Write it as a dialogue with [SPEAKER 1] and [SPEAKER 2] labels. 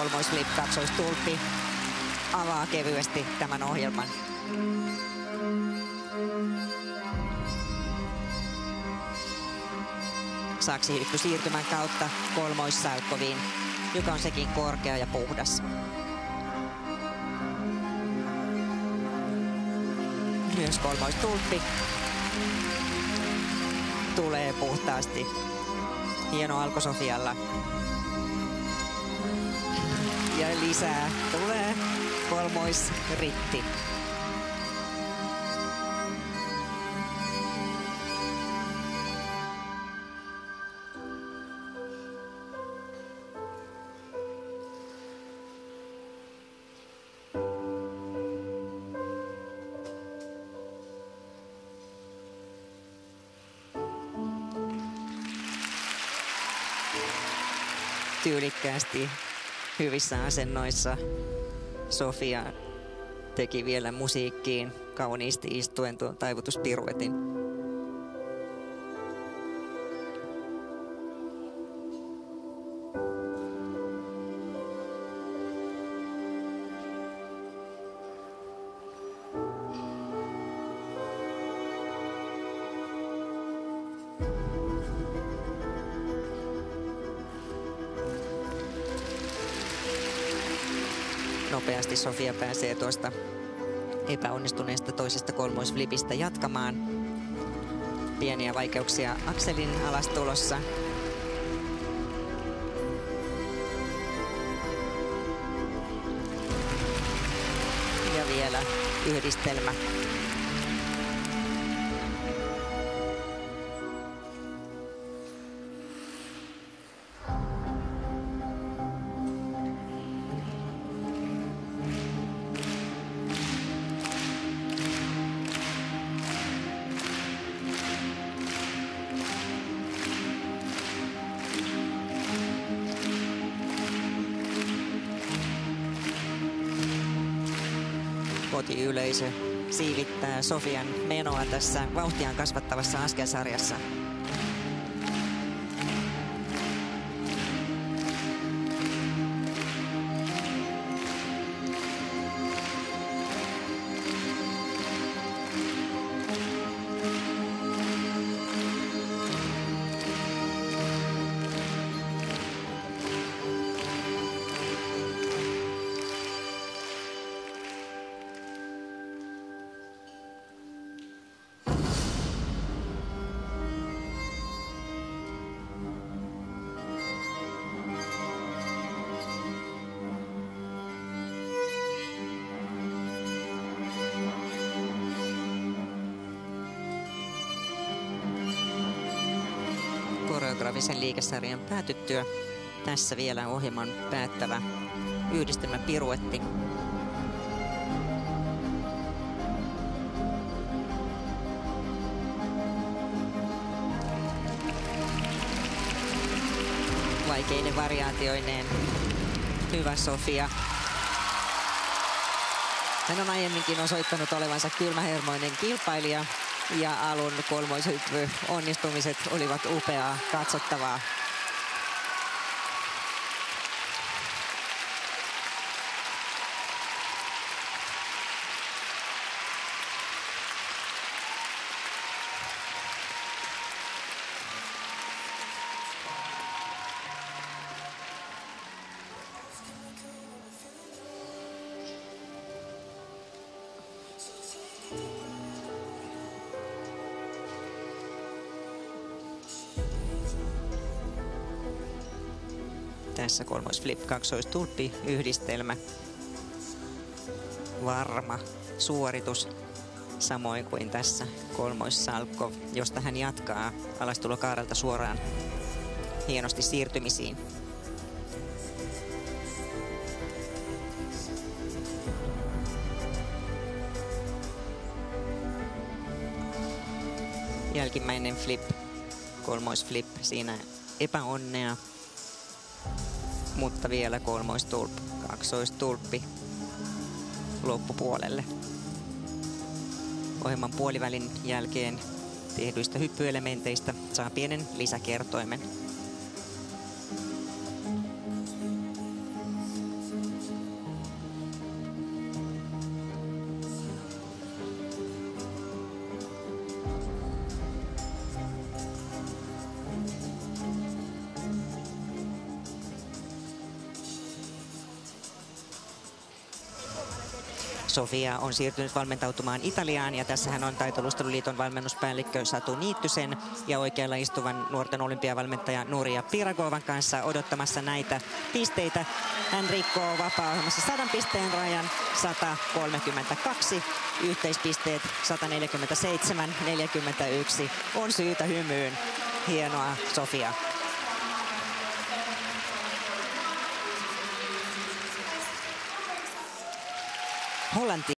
[SPEAKER 1] kolmoisflip kaksoistulppi avaa kevyesti tämän ohjelman. Saksihyppy siirtymän kautta kolmoissalkkoviin, joka on sekin korkea ja puhdas. Myös kolmoistulppi tulee puhtaasti. Hieno alko Sofialla. Ja lisää tulee kolmoisritti. Tyylikkäästi hyvissä asennoissa Sofia teki vielä musiikkiin kauniisti istuen tuon taivutuspiruetin. Nopeasti Sofia pääsee tuosta epäonnistuneesta toisesta kolmoisflipistä jatkamaan. Pieniä vaikeuksia akselin alastulossa. Ja vielä yhdistelmä. Kotiyleisö siivittää Sofian menoa tässä vauhtiaan kasvattavassa askelsarjassa. Koreografisen liikesarjan päätyttyä. Tässä vielä ohjelman päättävä yhdistelmäpiruetti. Vaikeinen variaatioineen. Hyvä Sofia. Hän on aiemminkin osoittanut olevansa kylmähermoinen kilpailija. Ja alun kolmoishyppy onnistumiset olivat upeaa katsottavaa. Tässä kolmoisflip kaksoistulppi yhdistelmä. Varma suoritus. Samoin kuin tässä kolmoissalkko, josta hän jatkaa alastulokaarelta suoraan hienosti siirtymisiin. Jälkimmäinen flip, kolmoisflip, siinä epäonnea. Mutta vielä kolmoistulppi, kaksoistulppi loppupuolelle. Ohjelman puolivälin jälkeen tehdyistä hyppyelementeistä saa pienen lisäkertoimen. Sofia on siirtynyt valmentautumaan Italiaan ja tässähän on Taitoluisteluliiton valmennuspäällikkö Satu Niittysen ja oikealla istuvan nuorten olympiavalmentaja Nuria Piragovan kanssa odottamassa näitä pisteitä. Hän rikkoo vapaa-ohjelmassa 100 pisteen rajan, 132, yhteispisteet 147-41. On syytä hymyyn. Hienoa, Sofia. Hollanti.